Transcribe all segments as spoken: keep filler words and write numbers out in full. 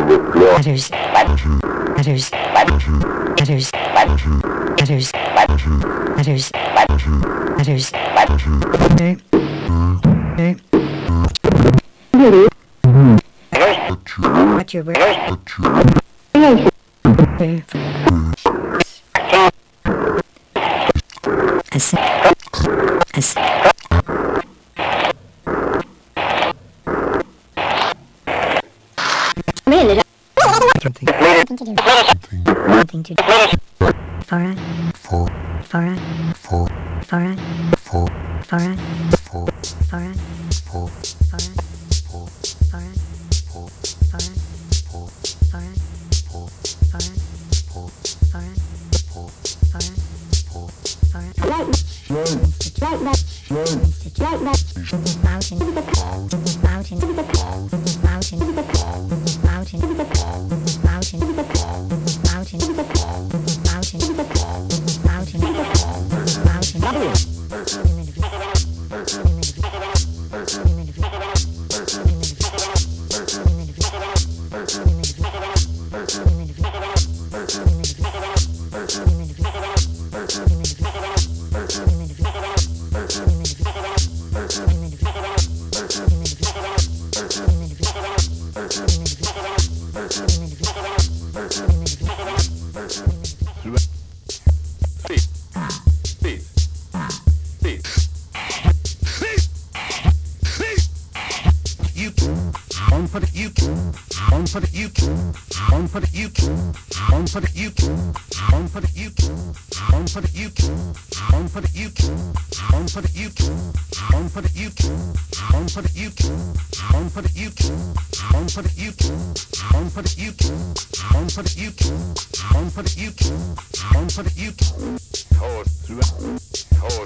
Letters. Letters. Letters. Letters. Letters. Letters. Letters. Okay. Okay. What's your word? Okay. As. As. Something. Something to do. For a. For. For a. For. For a. For. For a. For. For a. For. For a. For. For a. For. For a. For. For a. For. For a. For. For a. For. For a. For. For a. Institute. Institute. Mountain. Mountain. Mountain. Mountain. Mountain. Mountain. Mountain. Mountain. Mountain.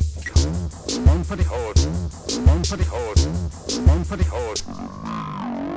One for the horse, one for the horse, one for the horse.